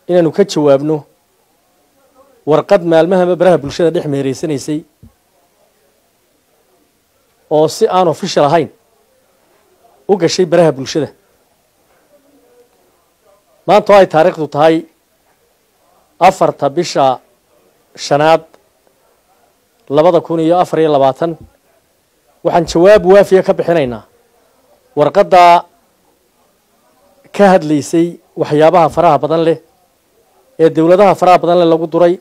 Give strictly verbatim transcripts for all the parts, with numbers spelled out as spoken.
inaanu ka jawaabno warqad maalmaha baraha bulshada dhex meereysanaysay oo si aan official ahayn u gashay baraha bulshada maanta ay taariikhdu tahay afarta bisha shanaad labada kun iyo afar iyo labaatan waxaan jawaab waafiya ka bixinaynaa warqadda ka hadlaysay waxyaabaha faraha badan leh ee dawladaha faraha badan leh lagu duray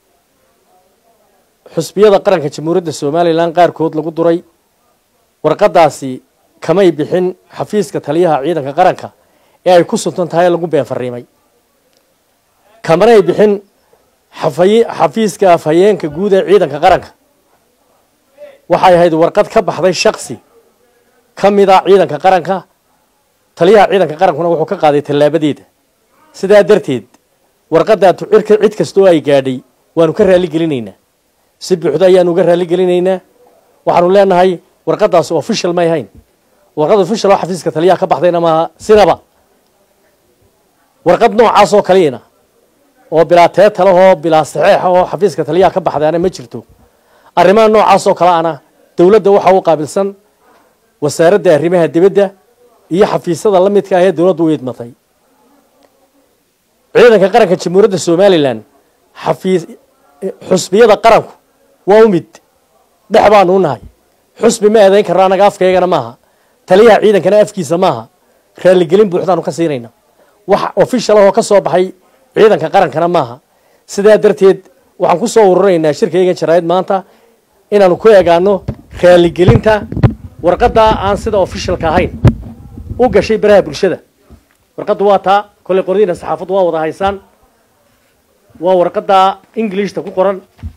xusbiyada qaranka jamhuuriyadda Soomaaliland qaarkood lagu duray warqadaasi kamay bixin xafiiska taliyaha ciidanka qaranka ee ay ku suntan tahay lagu been fariimay kamanay bixin xafiiska afhayeenka guud ee ciidanka qaranka waxay ahayd warqad ka baxday shakhsi kamida ciidanka qaranka taliyaha ciidanka qarankuna wuxuu ka qaaday talaabadeeda sidaa darteed warqadda tucirka cid kasto ay gaadhay waanu ka raali gelinaynaa si buuxda ayaanu uga raali gelinaynaa waxaanu leenahay warqadaas official ma yahayn warqad official oo xafiiska taliyaha ka baxdayna ma sinaba warqad noocaas oo kaleena oo bilaa teetalo oo bilaa saxiix oo xafiiska taliyaha ka baxdayna ma jirto arrimaha noocaas oo kale ana dawladda waxa uu qaabilsan wasaaradda arrimaha dibadda iyo xafiisyada la midka ah ee dawladdu u idmatay ciidanka qaranka jamhuuriyadda Soomaaliland xafiis xusbiyada qaranku waa umid dhex baanu nahay xusbi ma eedayn karnaa anaga afkaygana maaha taliyaha ciidankana afkiisa maaha raali gelin buuxdaanu ka siinayna wax official ah oo ka soo baxay ciidanka qarankana maaha sidaa darteed waxaan ku soo ururinaynaa shirkayga jaraa'id maanta inaanu ku eegaano raali gelinta warqadda aan sida officialka ahayn u gashay baraha bulshada warqaddu waa taa kole qordiina saxaafaddu waa wada haysaan waa warqadda Englishta ku qoran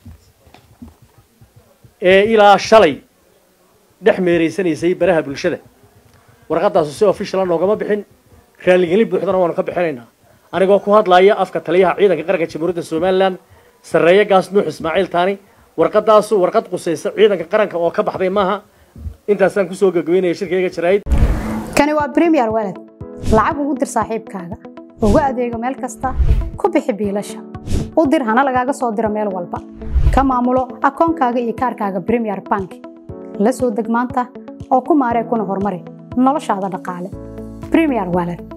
ee ilaa shalay dhex meereysanaysay baraha bulshada warqadaas si official ah noogama bixin raali gelin buuxdana waanu ka bixinaynaa anigoo ku hadlaya afka taliyaha ciidanka qaranka jamhuuriyadda Soomaaliland sareeya gaas nuux Ismaaciil Taani warqadaas warqad qusaysa ciidanka qaranka oo ka baxday maaha intaasaan ku soo gagaweynayaa shirkayga jaraa'id kani waa Premier Wallet lacag ugu dir saaxiibkaaga ugu adeego meel kasta ku bixi biilasha u dir hana lagaaga soo diro meel walba ka maamulo akoonkaaga iyo kaarkaaga Premier Bank la soo deg maanta oo ku maaree kuna horumari noloshaada dhaqaale Premier Wallet